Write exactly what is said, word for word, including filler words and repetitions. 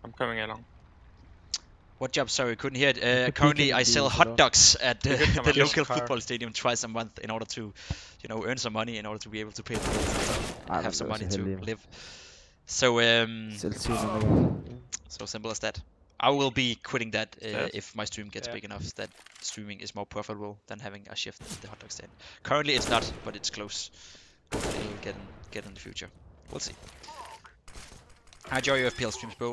I'm coming along. What job? Sorry, couldn't hear it. Uh, could currently, peek in I sell these hot alone. dogs at You uh, could come the up in local the car. football stadium twice a month in order to, you know, earn some money in order to be able to pay the bills and stuff, and Ah, have den some lød så money to heldig, mand. live. So, um, Selvsynet igen. so simple as that. I will be quitting that uh, Yes. if my stream gets Yeah. big enough that streaming is more profitable than having a shift at the hot dog stand. Currently, it's not, but it's close. Hopefully, it'll get in, get in the future. We'll see. I enjoy your F P L streams, bro.